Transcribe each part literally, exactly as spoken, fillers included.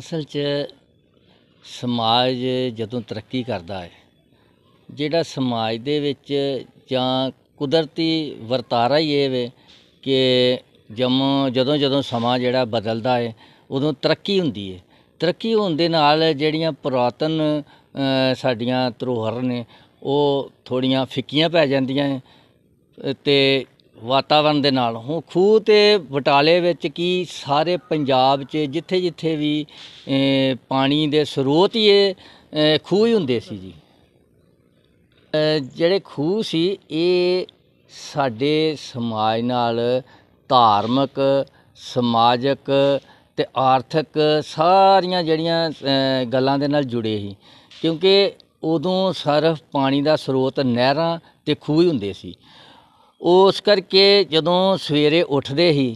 असल च समाज जदों तरक्की करता है, ਜਿਹੜਾ समाज ਦੇ ਵਿੱਚ ਜਾਂ ਕੁਦਰਤੀ ਵਰਤਾਰਾ ਹੀ ਇਹ ਵੇ ਕਿ ਜਮ ਜਦੋਂ ਜਦੋਂ ਸਮਾਂ ਜਿਹੜਾ ਬਦਲਦਾ ਹੈ ਉਦੋਂ ਤਰੱਕੀ ਹੁੰਦੀ ਹੈ। ਤਰੱਕੀ ਹੋਣ ਦੇ ਨਾਲ ਜਿਹੜੀਆਂ ਪੁਰਾਤਨ ਸਾਡੀਆਂ ਧਰੋਹਰ ਨੇ ਉਹ ਥੋੜ੍ਹੀਆਂ ਫਿੱਕੀਆਂ ਪੈ ਜਾਂਦੀਆਂ ਨੇ ਅਤੇ ਵਾਤਾਵਰਨ ਦੇ ਨਾਲ ਹੁਣ ਖੂਹ ਅਤੇ ਬਟਾਲੇ ਵਿੱਚ ਕੀ ਸਾਰੇ ਪੰਜਾਬ 'ਚ ਜਿੱਥੇ ਜਿੱਥੇ ਵੀ ਪਾਣੀ ਦੇ ਸਰੋਤ ਹੀ ਇਹ ਖੂਹ ਹੀ ਹੁੰਦੇ ਸੀ ਜੀ। ਜਿਹੜੇ ਖੂਹ ਸੀ ਇਹ ਸਾਡੇ ਸਮਾਜ ਨਾਲ ਧਾਰਮਿਕ ਸਮਾਜਿਕ ਅਤੇ ਆਰਥਿਕ ਸਾਰੀਆਂ ਜਿਹੜੀਆਂ ਗੱਲਾਂ ਦੇ ਨਾਲ ਜੁੜੇ ਸੀ, ਕਿਉਂਕਿ ਉਦੋਂ ਸਿਰਫ ਪਾਣੀ ਦਾ ਸਰੋਤ ਨਹਿਰਾਂ ਅਤੇ ਖੂਹ ਹੀ ਹੁੰਦੇ ਸੀ। ਉਸ ਕਰਕੇ ਜਦੋਂ ਸਵੇਰੇ ਉੱਠਦੇ ਸੀ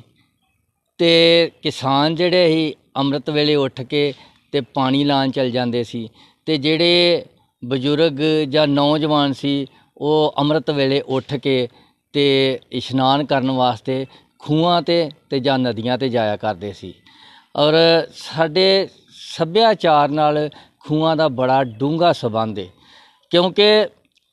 ਅਤੇ ਕਿਸਾਨ ਜਿਹੜੇ ਸੀ ਅੰਮ੍ਰਿਤ ਵੇਲੇ ਉੱਠ ਕੇ ਅਤੇ ਪਾਣੀ ਲਾਉਣ ਚਲ ਜਾਂਦੇ ਸੀ ਅਤੇ ਜਿਹੜੇ ਬਜ਼ੁਰਗ ਜਾਂ ਨੌਜਵਾਨ ਸੀ ਉਹ ਅੰਮ੍ਰਿਤ ਵੇਲੇ ਉੱਠ ਕੇ ਅਤੇ ਇਸ਼ਨਾਨ ਕਰਨ ਵਾਸਤੇ ਖੂਹਾਂ 'ਤੇ ਅਤੇ ਜਾਂ ਨਦੀਆਂ 'ਤੇ ਜਾਇਆ ਕਰਦੇ ਸੀ। ਔਰ ਸਾਡੇ ਸੱਭਿਆਚਾਰ ਨਾਲ ਖੂਹਾਂ ਦਾ ਬੜਾ ਡੂੰਘਾ ਸੰਬੰਧ ਹੈ, ਕਿਉਂਕਿ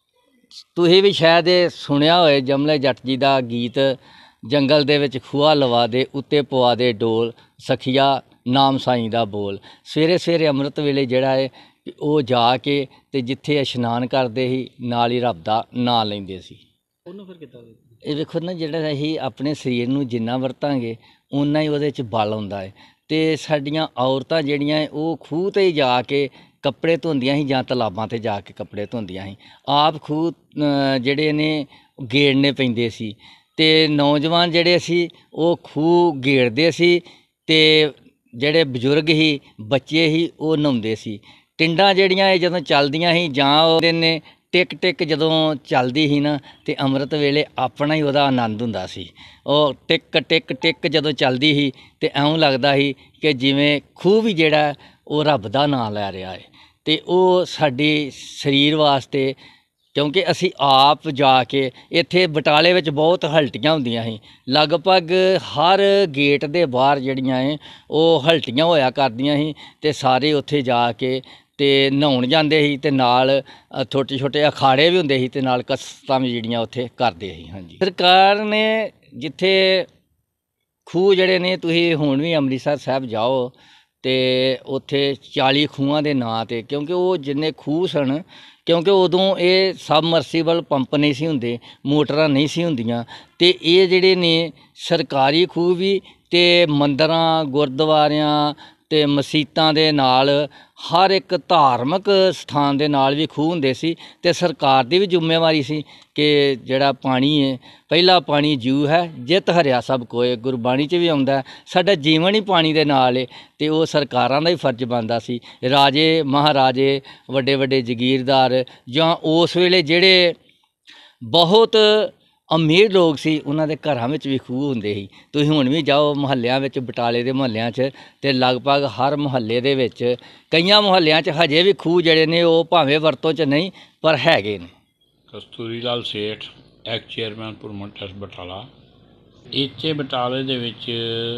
ਤੁਸੀਂ ਵੀ ਸ਼ਾਇਦ ਇਹ ਸੁਣਿਆ ਹੋਏ ਜਮਲੇ ਜੱਟ ਜੀ ਦਾ ਗੀਤ, ਜੰਗਲ ਦੇ ਵਿੱਚ ਖੂਹਾ ਲਵਾ ਦੇ ਉੱਤੇ ਪਵਾ ਦੇ ਡੋਲ, ਸਖੀਆ ਨਾਮ ਸਾਈਂ ਦਾ ਬੋਲ। ਸਵੇਰੇ ਸਵੇਰੇ ਅੰਮ੍ਰਿਤ ਵੇਲੇ ਜਿਹੜਾ ਹੈ ਉਹ ਜਾ ਕੇ ਅਤੇ ਜਿੱਥੇ ਇਸ਼ਨਾਨ ਕਰਦੇ ਸੀ ਨਾਲ ਹੀ ਰੱਬ ਦਾ ਨਾਂ ਲੈਂਦੇ ਸੀ। ਉਹਨੂੰ ਫਿਰ ਕਿੱਦਾਂ ਇਹ ਵੇਖੋ ਨਾ, ਜਿਹੜਾ ਅਸੀਂ ਆਪਣੇ ਸਰੀਰ ਨੂੰ ਜਿੰਨਾ ਵਰਤਾਂਗੇ ਓਨਾ ਹੀ ਉਹਦੇ 'ਚ ਬਲ ਆਉਂਦਾ ਹੈ। ਅਤੇ ਸਾਡੀਆਂ ਔਰਤਾਂ ਜਿਹੜੀਆਂ ਉਹ ਖੂਹ 'ਤੇ ਹੀ ਜਾ ਕੇ ਕੱਪੜੇ ਧੋਂਦੀਆਂ ਸੀ ਜਾਂ ਤਲਾਬਾਂ 'ਤੇ ਜਾ ਕੇ ਕੱਪੜੇ ਧੋਂਦੀਆਂ ਸੀ। ਆਪ ਖੂਹ ਜਿਹੜੇ ਨੇ ਗੇੜਨੇ ਪੈਂਦੇ ਸੀ ਅਤੇ ਨੌਜਵਾਨ ਜਿਹੜੇ ਸੀ ਉਹ ਖੂਹ ਗੇੜਦੇ ਸੀ ਅਤੇ ਜਿਹੜੇ ਬਜ਼ੁਰਗ ਸੀ ਬੱਚੇ ਸੀ ਉਹ ਨਹਾਉਂਦੇ ਸੀ। ਟਿੰਡਾਂ ਜਿਹੜੀਆਂ ਇਹ ਜਦੋਂ ਚੱਲਦੀਆਂ ਸੀ ਜਾਂ ਉਹਦੇ ਨੇ ਟਿਕ ਟਿਕ ਜਦੋਂ ਚੱਲਦੀ ਸੀ ਨਾ ਅਤੇ ਅੰਮ੍ਰਿਤ ਵੇਲੇ ਆਪਣਾ ਹੀ ਉਹਦਾ ਆਨੰਦ ਹੁੰਦਾ ਸੀ। ਉਹ ਟਿਕ ਟਿਕ ਟਿਕ ਜਦੋਂ ਚੱਲਦੀ ਸੀ ਅਤੇ ਇਉਂ ਲੱਗਦਾ ਸੀ ਕਿ ਜਿਵੇਂ ਖੂਹ ਵੀ ਜਿਹੜਾ ਉਹ ਰੱਬ ਦਾ ਨਾਂ ਲੈ ਰਿਹਾ ਹੈ। ਅਤੇ ਉਹ ਸਾਡੀ ਸਰੀਰ ਵਾਸਤੇ, ਕਿਉਂਕਿ ਅਸੀਂ ਆਪ ਜਾ ਕੇ ਇੱਥੇ ਬਟਾਲੇ ਵਿੱਚ ਬਹੁਤ ਹਲਟੀਆਂ ਹੁੰਦੀਆਂ ਸੀ, ਲਗਭਗ ਹਰ ਗੇਟ ਦੇ ਬਾਹਰ ਜਿਹੜੀਆਂ ਹੈ ਉਹ ਹਲਟੀਆਂ ਹੋਇਆ ਕਰਦੀਆਂ ਸੀ ਅਤੇ ਸਾਰੇ ਉੱਥੇ ਜਾ ਕੇ ਅਤੇ ਨਹਾਉਣ ਜਾਂਦੇ ਸੀ ਅਤੇ ਨਾਲ ਛੋਟੇ ਛੋਟੇ ਅਖਾੜੇ ਵੀ ਹੁੰਦੇ ਸੀ ਅਤੇ ਨਾਲ ਕਸਰਤਾਂ ਵੀ ਜਿਹੜੀਆਂ ਉੱਥੇ ਕਰਦੇ ਸੀ। ਹਾਂਜੀ, ਸਰਕਾਰ ਨੇ ਜਿੱਥੇ ਖੂਹ ਜਿਹੜੇ ਨੇ, ਤੁਸੀਂ ਹੁਣ ਵੀ ਅੰਮ੍ਰਿਤਸਰ ਸਾਹਿਬ ਜਾਓ ਅਤੇ ਉੱਥੇ ਚਾਲੀ ਖੂਹਾਂ ਦੇ ਨਾਂ 'ਤੇ, ਕਿਉਂਕਿ ਉਹ ਜਿੰਨੇ ਖੂਹ ਸਨ, ਕਿਉਂਕਿ ਉਦੋਂ ਇਹ ਸਬਮਰਸੀਬਲ ਪੰਪ ਨਹੀਂ ਸੀ ਹੁੰਦੇ, ਮੋਟਰਾਂ ਨਹੀਂ ਸੀ ਹੁੰਦੀਆਂ, ਅਤੇ ਇਹ ਜਿਹੜੇ ਨੇ ਸਰਕਾਰੀ ਖੂਹ ਵੀ ਅਤੇ ਮੰਦਰਾਂ ਗੁਰਦੁਆਰਿਆਂ ਅਤੇ ਮਸੀਤਾਂ ਦੇ ਨਾਲ ਹਰ ਇੱਕ ਧਾਰਮਿਕ ਸਥਾਨ ਦੇ ਨਾਲ ਵੀ ਖੂਹ ਹੁੰਦੇ ਸੀ। ਅਤੇ ਸਰਕਾਰ ਦੀ ਵੀ ਜ਼ਿੰਮੇਵਾਰੀ ਸੀ ਕਿ ਜਿਹੜਾ ਪਾਣੀ ਹੈ, ਪਹਿਲਾ ਪਾਣੀ ਜੀਉ ਹੈ ਜਿਤ ਹਰਿਆ ਸਭ ਕੋਇ, ਗੁਰਬਾਣੀ 'ਚ ਵੀ ਆਉਂਦਾ। ਸਾਡਾ ਜੀਵਨ ਹੀ ਪਾਣੀ ਦੇ ਨਾਲ ਹੈ ਅਤੇ ਉਹ ਸਰਕਾਰਾਂ ਦਾ ਹੀ ਫਰਜ਼ ਬਣਦਾ ਸੀ। ਰਾਜੇ ਮਹਾਰਾਜੇ ਵੱਡੇ ਵੱਡੇ ਜਗੀਰਦਾਰ ਜਾਂ ਉਸ ਵੇਲੇ ਜਿਹੜੇ ਬਹੁਤ ਅਮੀਰ ਲੋਕ ਸੀ ਉਹਨਾਂ ਦੇ ਘਰਾਂ ਵਿੱਚ ਵੀ ਖੂਹ ਹੁੰਦੇ ਸੀ। ਤੁਸੀਂ ਹੁਣ ਵੀ ਜਾਓ ਮੁਹੱਲਿਆਂ ਵਿੱਚ, ਬਟਾਲੇ ਦੇ ਮੁਹੱਲਿਆਂ 'ਚ, ਅਤੇ ਲਗਭਗ ਹਰ ਮੁਹੱਲੇ ਦੇ ਵਿੱਚ, ਕਈਆਂ ਮੁਹੱਲਿਆਂ 'ਚ ਹਜੇ ਵੀ ਖੂਹ ਜਿਹੜੇ ਨੇ ਉਹ ਭਾਵੇਂ ਵਰਤੋਂ 'ਚ ਨਹੀਂ ਪਰ ਹੈਗੇ ਨੇ। ਕਸਤੂਰੀ ਲਾਲ ਸੇਠ, ਐਕਸ ਚੇਅਰਮੈਨ ਪੁਰਮਟ ਟਰੱਸਟ ਬਟਾਲਾ। ਇੱਥੇ ਬਟਾਲੇ ਦੇ ਵਿੱਚ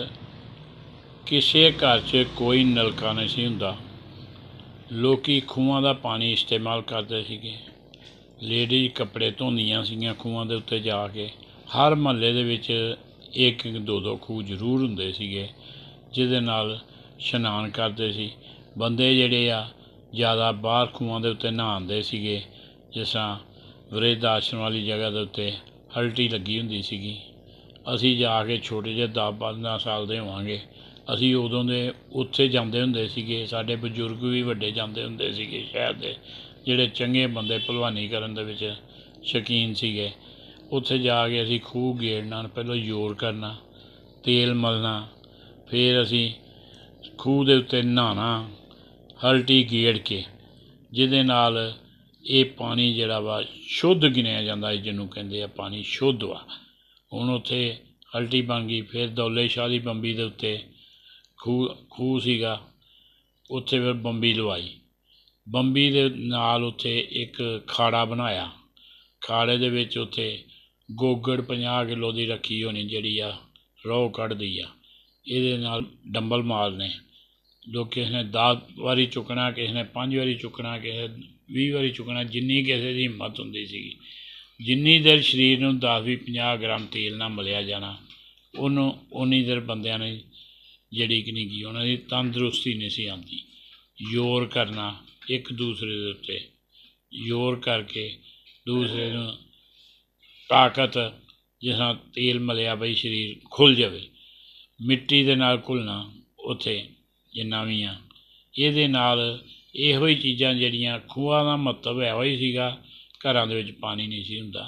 ਕਿਸੇ ਘਰ 'ਚ ਕੋਈ ਨਲਕਾ ਨਹੀਂ ਸੀ ਹੁੰਦਾ, ਲੋਕ ਖੂਹਾਂ ਦਾ ਪਾਣੀ ਇਸਤੇਮਾਲ ਕਰਦੇ ਸੀਗੇ। ਲੇਡੀਜ਼ ਕੱਪੜੇ ਧੋਂਦੀਆਂ ਸੀਗੀਆਂ ਖੂਹਾਂ ਦੇ ਉੱਤੇ ਜਾ ਕੇ। ਹਰ ਮੁਹੱਲੇ ਦੇ ਵਿੱਚ ਇੱਕ ਇੱਕ ਦੋ ਦੋ ਖੂਹ ਜ਼ਰੂਰ ਹੁੰਦੇ ਸੀਗੇ ਜਿਹਦੇ ਨਾਲ ਇਸ਼ਨਾਨ ਕਰਦੇ ਸੀ। ਬੰਦੇ ਜਿਹੜੇ ਆ ਜ਼ਿਆਦਾ ਬਾਹਰ ਖੂਹਾਂ ਦੇ ਉੱਤੇ ਨਹਾਉਂਦੇ ਸੀਗੇ, ਜਿਸ ਤਰ੍ਹਾਂ ਵਰਿੱਧ ਆਸ਼ਰਮ ਵਾਲੀ ਜਗ੍ਹਾ ਦੇ ਉੱਤੇ ਹਲਟੀ ਲੱਗੀ ਹੁੰਦੀ ਸੀਗੀ। ਅਸੀਂ ਜਾ ਕੇ ਛੋਟੇ ਜਿਹੇ ਦਸ ਪੰਦਰਾਂ ਸਾਲ ਦੇ ਹੋਵਾਂਗੇ, ਅਸੀਂ ਉਦੋਂ ਦੇ ਉੱਥੇ ਜਾਂਦੇ ਹੁੰਦੇ ਸੀਗੇ। ਸਾਡੇ ਬਜ਼ੁਰਗ ਵੀ ਵੱਡੇ ਜਾਂਦੇ ਹੁੰਦੇ ਸੀਗੇ ਸ਼ਹਿਰ ਦੇ, ਜਿਹੜੇ ਚੰਗੇ ਬੰਦੇ ਭਲਵਾਨੀ ਕਰਨ ਦੇ ਵਿੱਚ ਸ਼ੌਕੀਨ ਸੀਗੇ। ਉੱਥੇ ਜਾ ਕੇ ਅਸੀਂ ਖੂਹ ਗੇੜਨਾ, ਪਹਿਲਾਂ ਜ਼ੋਰ ਕਰਨਾ, ਤੇਲ ਮਲਣਾ, ਫਿਰ ਅਸੀਂ ਖੂਹ ਦੇ ਉੱਤੇ ਨਹਾਉਣਾ ਹਲਟੀ ਗੇੜ ਕੇ, ਜਿਹਦੇ ਨਾਲ ਇਹ ਪਾਣੀ ਜਿਹੜਾ ਵਾ ਸ਼ੁੱਧ ਗਿਣਿਆ ਜਾਂਦਾ, ਜਿਹਨੂੰ ਕਹਿੰਦੇ ਆ ਪਾਣੀ ਸ਼ੁੱਧ ਵਾ। ਹੁਣ ਉੱਥੇ ਹਲਟੀ ਬਣ ਗਈ। ਫਿਰ ਦੌਲੇ ਸ਼ਾਹ ਦੀ ਬੰਬੀ ਦੇ ਉੱਤੇ ਖੂਹ ਖੂਹ ਸੀਗਾ, ਉੱਥੇ ਫਿਰ ਬੰਬੀ ਲਵਾਈ। ਬੰਬੀ ਦੇ ਨਾਲ ਉੱਥੇ ਇੱਕ ਖਾੜਾ ਬਣਾਇਆ, ਖਾੜੇ ਦੇ ਵਿੱਚ ਉੱਥੇ ਗੋਗੜ ਪੰਜਾਹ ਕਿਲੋ ਦੀ ਰੱਖੀ ਹੋਣੀ ਜਿਹੜੀ ਆ ਰੋਹ ਕੱਢਦੀ ਆ, ਇਹਦੇ ਨਾਲ ਡੰਬਲ ਮਾਰਨੇ ਲੋਕ ਕਿਸੇ ਨੇ ਦਸ ਵਾਰੀ ਚੁੱਕਣਾ, ਕਿਸੇ ਨੇ ਪੰਜ ਵਾਰੀ ਚੁੱਕਣਾ, ਕਿਸੇ ਨੇ ਵੀਹ ਵਾਰੀ ਚੁੱਕਣਾ, ਜਿੰਨੀ ਕਿਸੇ ਦੀ ਹਿੰਮਤ ਹੁੰਦੀ ਸੀਗੀ। ਜਿੰਨੀ ਦੇਰ ਸਰੀਰ ਨੂੰ ਦਸ ਵੀਹ ਪੰਜਾਹ ਗ੍ਰਾਮ ਤੇਲ ਨਾਲ ਮਲਿਆ ਜਾਣਾ, ਉਹਨੂੰ ਉਨੀ ਦੇਰ ਬੰਦਿਆਂ ਨੇ ਜਿਹੜੀ ਕਿ ਨਹੀਂ ਗਈ, ਉਹਨਾਂ ਦੀ ਤੰਦਰੁਸਤੀ ਨਹੀਂ ਸੀ ਆਉਂਦੀ। ਜ਼ੋਰ ਕਰਨਾ ਇੱਕ ਦੂਸਰੇ ਦੇ ਉੱਤੇ, ਜ਼ੋਰ ਕਰਕੇ ਦੂਸਰੇ ਨੂੰ ਤਾਕਤ, ਜਿਸ ਨਾਲ ਤੇਲ ਮਲਿਆ ਬਈ ਸਰੀਰ ਖੁੱਲ੍ਹ ਜਾਵੇ, ਮਿੱਟੀ ਦੇ ਨਾਲ ਘੁਲਣਾ ਉੱਥੇ ਜਿੰਨਾ ਵੀ ਆ, ਇਹਦੇ ਨਾਲ ਇਹੋ ਹੀ ਚੀਜ਼ਾਂ ਜਿਹੜੀਆਂ ਖੂਹਾਂ ਦਾ ਮਹੱਤਵ ਇਹੋ ਹੀ ਸੀਗਾ। ਘਰਾਂ ਦੇ ਵਿੱਚ ਪਾਣੀ ਨਹੀਂ ਸੀ ਹੁੰਦਾ।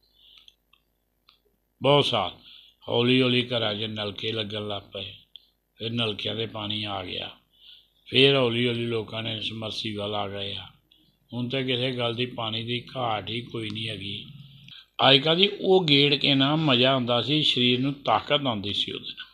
ਬਹੁਤ ਸਾਲ ਹੌਲੀ ਹੌਲੀ ਘਰਾਂ 'ਚ ਨਲਕੇ ਲੱਗਣ ਲੱਗ ਪਏ, ਫਿਰ ਨਲਕਿਆਂ ਦੇ ਪਾਣੀ ਆ ਗਿਆ, ਫਿਰ ਹੌਲੀ ਹੌਲੀ ਲੋਕਾਂ ਨੇ ਸਮਰਸੀਬਲ ਆ ਗਏ ਆ। ਹੁਣ ਤਾਂ ਕਿਸੇ ਗੱਲ ਦੀ ਪਾਣੀ ਦੀ ਘਾਟ ਹੀ ਕੋਈ ਨਹੀਂ ਹੈਗੀ। ਅੱਜ ਕੱਲ੍ਹ ਦੀ ਉਹ ਗੇੜ ਕੇ ਨਾ ਮਜ਼ਾ ਆਉਂਦਾ ਸੀ, ਸਰੀਰ ਨੂੰ ਤਾਕਤ ਆਉਂਦੀ ਸੀ ਉਹਦੇ ਨਾਲ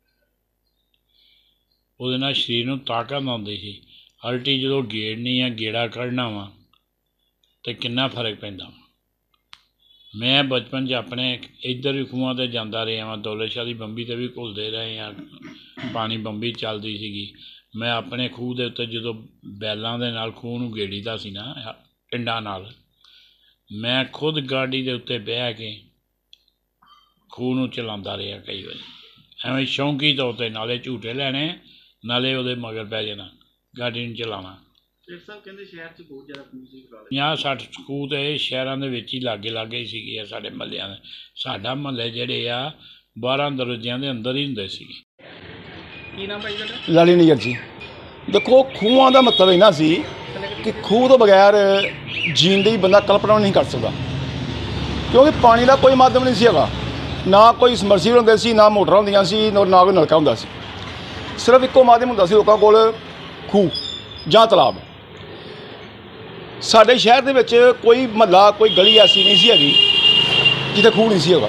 ਉਹਦੇ ਨਾਲ ਸਰੀਰ ਨੂੰ ਤਾਕਤ ਆਉਂਦੀ ਸੀ। ਹਲਟੀ ਜਦੋਂ ਗੇੜਨੀ ਆ, ਗੇੜਾ ਕੱਢਣਾ ਵਾ, ਅਤੇ ਕਿੰਨਾ ਫਰਕ ਪੈਂਦਾ ਵਾ। ਮੈਂ ਬਚਪਨ 'ਚ ਆਪਣੇ ਇੱਧਰ ਵੀ ਖੂਹਾਂ 'ਤੇ ਜਾਂਦਾ ਰਿਹਾ ਵਾਂ, ਦੌਲਤ ਸ਼ਾਹ ਦੀ ਬੰਬੀ 'ਤੇ ਵੀ ਘੁਲਦੇ ਰਹੇ ਹਾਂ, ਪਾਣੀ ਬੰਬੀ ਚੱਲਦੀ ਸੀਗੀ। ਮੈਂ ਆਪਣੇ ਖੂਹ ਦੇ ਉੱਤੇ ਜਦੋਂ ਬੈਲਾਂ ਦੇ ਨਾਲ ਖੂਹ ਨੂੰ ਗੇੜੀਦਾ ਸੀ ਨਾ, ਟਿੰਡਾਂ ਨਾਲ, ਮੈਂ ਖੁਦ ਗਾਡੀ ਦੇ ਉੱਤੇ ਬਹਿ ਕੇ ਖੂਹ ਨੂੰ ਚਲਾਉਂਦਾ ਰਿਹਾ ਕਈ ਵਾਰੀ, ਐਵੇਂ ਸ਼ੌਂਕੀ ਤੌਰ 'ਤੇ, ਨਾਲੇ ਝੂਟੇ ਲੈਣੇ, ਨਾਲੇ ਉਹਦੇ ਮਗਰ ਪੈ ਜਾਣਾ, ਗਾਡੀ ਨੂੰ ਚਲਾਉਣਾ। ਕਹਿੰਦੇ ਸ਼ਹਿਰ 'ਚ ਬਹੁਤ ਜ਼ਿਆਦਾ ਖੂਹ ਸੀ, ਪੰਜਾਹ ਸੱਠ ਖੂਹ ਤਾਂ ਸ਼ਹਿਰਾਂ ਦੇ ਵਿੱਚ ਹੀ ਲਾਗੇ ਲਾਗੇ ਹੀ ਸੀਗੇ ਆ ਸਾਡੇ ਮਹੱਲਿਆਂ ਦੇ। ਸਾਡਾ ਮਹੱਲੇ ਜਿਹੜੇ ਆ ਬਾਰਾਂ ਦਰਵਾਜ਼ਿਆਂ ਦੇ ਅੰਦਰ ਹੀ ਹੁੰਦੇ ਸੀਗੇ। ਕੀ ਨਾਮ ਭਾਈ ਤੁਹਾਡਾ? ਲਾਲੀ ਨਗਰ ਜੀ। ਦੇਖੋ, ਖੂਹਾਂ ਦਾ ਮਤਲਬ ਇਹਨਾਂ ਸੀ ਕਿ ਖੂਹ ਤੋਂ ਬਗੈਰ ਜੀਣ ਦੀ ਬੰਦਾ ਕਲਪਨਾ ਨਹੀਂ ਕਰ ਸਕਦਾ, ਕਿਉਂਕਿ ਪਾਣੀ ਦਾ ਕੋਈ ਮਾਧਿਅਮ ਨਹੀਂ ਸੀ ਹੈਗਾ। ਨਾ ਕੋਈ ਸਮਰਸੀਬਲ ਹੁੰਦੇ ਸੀ, ਨਾ ਮੋਟਰਾਂ ਹੁੰਦੀਆਂ ਸੀ, ਨਾ ਕੋਈ ਨਲਕਾ ਹੁੰਦਾ ਸੀ। ਸਿਰਫ ਇੱਕੋ ਮਾਧਿਅਮ ਹੁੰਦਾ ਸੀ ਲੋਕਾਂ ਕੋਲ, ਖੂਹ ਜਾਂ ਤਲਾਬ। ਸਾਡੇ ਸ਼ਹਿਰ ਦੇ ਵਿੱਚ ਕੋਈ ਮਹੱਲਾ, ਕੋਈ ਗਲੀ ਐਸੀ ਨਹੀਂ ਸੀ ਹੈਗੀ ਜਿੱਥੇ ਖੂਹ ਨਹੀਂ ਸੀ ਹੈਗਾ।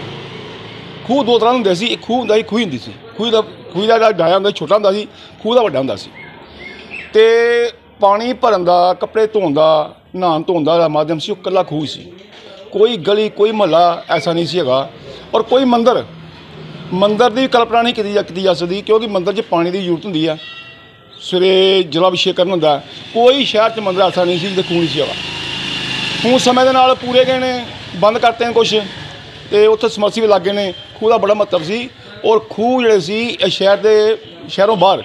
ਖੂਹ ਦੋ ਤਰ੍ਹਾਂ ਹੁੰਦੇ ਸੀ, ਇੱਕ ਖੂਹ ਹੁੰਦਾ ਸੀ, ਖੂਹੀ ਹੁੰਦੀ ਸੀ। ਖੂਹ ਦਾ ਖੂਹ ਦਾ ਜਿਹੜਾ ਡਾਇਆ ਹੁੰਦਾ ਛੋਟਾ ਹੁੰਦਾ ਸੀ, ਖੂਹ ਦਾ ਵੱਡਾ ਹੁੰਦਾ ਸੀ। ਅਤੇ ਪਾਣੀ ਭਰਨ ਦਾ, ਕੱਪੜੇ ਧੋਣ ਦਾ, ਨਹਾਉਣ ਧੋਣ ਦਾ ਮਾਧਿਅਮ ਸੀ ਉਹ ਇਕੱਲਾ ਖੂਹ ਸੀ। ਕੋਈ ਗਲੀ, ਕੋਈ ਮਹੱਲਾ ਐਸਾ ਨਹੀਂ ਸੀ ਹੈਗਾ। ਔਰ ਕੋਈ ਮੰਦਰ ਮੰਦਰ ਦੀ ਕਲਪਨਾ ਨਹੀਂ ਕੀਤੀ ਜਾ ਕੀਤੀ ਜਾ ਸਕਦੀ, ਕਿਉਂਕਿ ਮੰਦਰ 'ਚ ਪਾਣੀ ਦੀ ਜ਼ਰੂਰਤ ਹੁੰਦੀ ਆ। ਸਵੇਰੇ ਜਲ ਅਭਿਸ਼ੇਕ ਕਰਨ ਹੁੰਦਾ। ਕੋਈ ਸ਼ਹਿਰ 'ਚ ਮੰਦਰ ਐਸਾ ਨਹੀਂ ਸੀ ਜਿੱਥੇ ਖੂਹ ਨਹੀਂ ਸੀ ਹੈਗਾ। ਹੁਣ ਸਮੇਂ ਦੇ ਨਾਲ ਪੂਰੇ ਗਏ ਨੇ, ਬੰਦ ਕਰਤੇ ਨੇ ਕੁਛ, ਅਤੇ ਉੱਥੇ ਸਮਰਸੀਬਲ ਲੱਗ ਗਏ ਨੇ। ਖੂਹ ਦਾ ਬੜਾ ਮਹੱਤਵ ਸੀ। ਔਰ ਖੂਹ ਜਿਹੜੇ ਸੀ ਇਹ ਸ਼ਹਿਰ ਦੇ, ਸ਼ਹਿਰੋਂ ਬਾਹਰ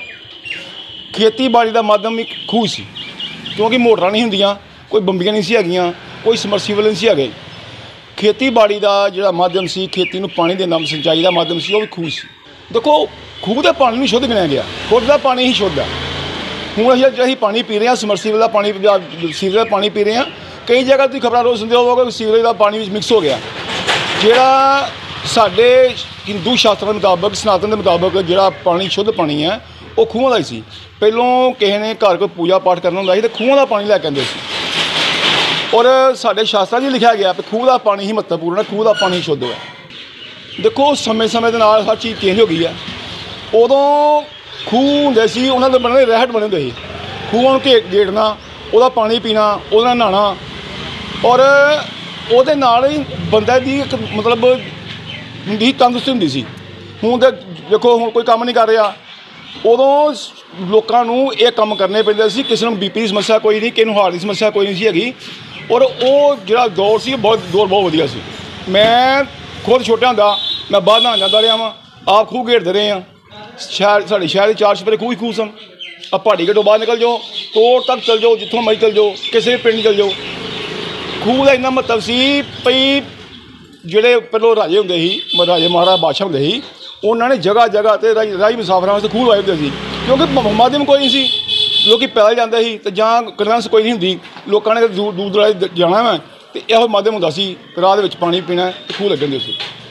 ਖੇਤੀਬਾੜੀ ਦਾ ਮਾਧਿਅਮ ਇੱਕ ਖੂਹ ਸੀ, ਕਿਉਂਕਿ ਮੋਟਰਾਂ ਨਹੀਂ ਹੁੰਦੀਆਂ, ਕੋਈ ਬੰਬੀਆਂ ਨਹੀਂ ਸੀ ਹੈਗੀਆਂ, ਕੋਈ ਸਮਰਸੀਬਲ ਨਹੀਂ ਸੀ ਹੈਗੇ। ਖੇਤੀਬਾੜੀ ਦਾ ਜਿਹੜਾ ਮਾਧਿਅਮ ਸੀ, ਖੇਤੀ ਨੂੰ ਪਾਣੀ ਦੇਣਾ, ਸਿੰਚਾਈ ਦਾ ਮਾਧਿਅਮ ਸੀ, ਉਹ ਵੀ ਖੂਹ ਸੀ। ਦੇਖੋ, ਖੂਹ ਦੇ ਪਾਣੀ ਨੂੰ ਸ਼ੁੱਧ ਗਿਣਿਆ ਗਿਆ, ਖੁਦ ਦਾ ਪਾਣੀ ਹੀ ਸ਼ੁੱਧ ਹੈ। ਹੁਣ ਅਸੀਂ ਅਸੀਂ ਪਾਣੀ ਪੀ ਰਹੇ ਹਾਂ, ਸਮਰਸੀਬਲ ਦਾ ਪਾਣੀ, ਸੀਵਰੇਜ ਦਾ ਪਾਣੀ ਪੀ ਰਹੇ ਹਾਂ। ਕਈ ਜਗ੍ਹਾ ਤੁਸੀਂ ਖਬਰਾਂ ਰੋਜ਼ ਸੁਣਦੇ ਹੋਵੋਗੇ ਸੀਵਰੇਜ ਦਾ ਪਾਣੀ ਵਿੱਚ ਮਿਕਸ ਹੋ ਗਿਆ। ਜਿਹੜਾ ਸਾਡੇ ਹਿੰਦੂ ਸ਼ਾਸਤਰਾਂ ਦੇ ਮੁਤਾਬਕ, ਸਨਾਤਨ ਦੇ ਮੁਤਾਬਕ ਜਿਹੜਾ ਪਾਣੀ ਸ਼ੁੱਧ ਪਾਣੀ ਹੈ ਉਹ ਖੂਹਾਂ ਦਾ ਹੀ ਸੀ। ਪਹਿਲੋਂ ਕਿਸੇ ਨੇ ਘਰ ਕੋਈ ਪੂਜਾ ਪਾਠ ਕਰਨਾ ਹੁੰਦਾ ਸੀ ਤਾਂ ਖੂਹਾਂ ਦਾ ਪਾਣੀ ਲੈ ਕੇ ਆਉਂਦੇ ਸੀ। ਔਰ ਸਾਡੇ ਸ਼ਾਸਤਰਾਂ 'ਚ ਲਿਖਿਆ ਗਿਆ ਕਿ ਖੂਹ ਦਾ ਪਾਣੀ ਹੀ ਮਹੱਤਵਪੂਰਨ ਹੈ, ਖੂਹ ਦਾ ਪਾਣੀ ਸ਼ੁੱਧ ਹੈ। ਦੇਖੋ, ਸਮੇਂ ਸਮੇਂ ਦੇ ਨਾਲ ਹਰ ਚੀਜ਼ ਚੇਂਜ ਹੋ ਗਈ ਹੈ। ਉਦੋਂ ਖੂਹ ਹੁੰਦੇ ਸੀ, ਉਹਨਾਂ ਦੇ ਬਣੇ ਰਹਿਟ ਬਣੇ ਹੁੰਦੇ ਸੀ। ਖੂਹਾਂ ਨੂੰ ਘੇ ਗੇੜਨਾ, ਉਹਦਾ ਪਾਣੀ ਪੀਣਾ, ਉਹਦੇ ਨਾਲ ਨਹਾਉਣਾ, ਔਰ ਉਹਦੇ ਨਾਲ ਹੀ ਬੰਦੇ ਦੀ ਇੱਕ ਮਤਲਬ ਹੁੰਦੀ ਤੰਦਰੁਸਤੀ ਹੁੰਦੀ ਸੀ। ਹੁਣ ਤਾਂ ਦੇਖੋ, ਹੁਣ ਕੋਈ ਕੰਮ ਨਹੀਂ ਕਰ ਰਿਹਾ। ਉਦੋਂ ਲੋਕਾਂ ਨੂੰ ਇਹ ਕੰਮ ਕਰਨੇ ਪੈਂਦੇ ਸੀ। ਕਿਸੇ ਨੂੰ ਬੀ ਪੀ ਦੀ ਸਮੱਸਿਆ ਕੋਈ ਨਹੀਂ, ਕਿਸੇ ਨੂੰ ਹਾਰਟ ਦੀ ਸਮੱਸਿਆ ਕੋਈ ਨਹੀਂ ਸੀ ਹੈਗੀ। ਔਰ ਉਹ ਜਿਹੜਾ ਦੌਰ ਸੀ, ਬਹੁਤ ਦੌਰ ਬਹੁਤ ਵਧੀਆ ਸੀ। ਮੈਂ ਖੁਦ ਛੋਟਾ ਹੁੰਦਾ ਮੈਂ ਬਾਹਰ ਨਹਾਉਣ ਜਾਂਦਾ ਰਿਹਾ ਵਾਂ, ਆਪ ਖੂਹ ਘੇੜਦੇ ਰਹੇ ਹਾਂ। ਸ਼ਹਿਰ, ਸਾਡੇ ਸ਼ਹਿਰ ਦੇ ਚਾਰ ਛਪਰੇ ਖੂਹ ਹੀ ਖੂਹ ਸਨ। ਆ ਪਹਾੜੀ ਗੇਟੋਂ ਬਾਹਰ ਨਿਕਲ ਜਾਓ, ਤੋੜ ਤੱਕ ਚਲ ਜਾਓ, ਜਿੱਥੋਂ ਮਰਜ਼ੀ ਚਲ ਜਾਓ, ਕਿਸੇ ਵੀ ਪਿੰਡ ਚਲ ਜਾਓ। ਖੂਹ ਦਾ ਇੰਨਾ ਮਹੱਤਵ ਸੀ ਭਈ ਜਿਹੜੇ ਪਹਿਲੋਂ ਰਾਜੇ ਹੁੰਦੇ ਸੀ, ਰਾਜੇ ਮਹਾਰਾਜਾ ਬਾਦਸ਼ਾਹ ਹੁੰਦੇ ਸੀ, ਉਹਨਾਂ ਨੇ ਜਗ੍ਹਾ ਜਗ੍ਹਾ 'ਤੇ ਰਾਈ ਰਾਈ ਮੁਸਾਫਰਾਂ ਵਾਸਤੇ ਖੂਹ ਲਵਾਏ ਹੁੰਦੇ ਸੀ, ਕਿਉਂਕਿ ਮਾਧਿਅਮ ਕੋਈ ਨਹੀਂ ਸੀ। ਲੋਕ ਪੈਦਲ ਜਾਂਦੇ ਸੀ ਅਤੇ ਜਾਂ ਕਨਵੈਂਸ ਕੋਈ ਨਹੀਂ ਹੁੰਦੀ। ਲੋਕਾਂ ਨੇ ਦੂਰ ਦੂਰ ਦਰਾਜ ਜਾਣਾ ਵਾ ਅਤੇ ਇਹੋ ਮਾਧਿਅਮ ਹੁੰਦਾ ਸੀ, ਰਾਹ ਦੇ ਵਿੱਚ ਪਾਣੀ ਪੀਣਾ ਅਤੇ ਖੂਹ ਲੱਗੇ ਹੁੰਦੇ ਸੀ।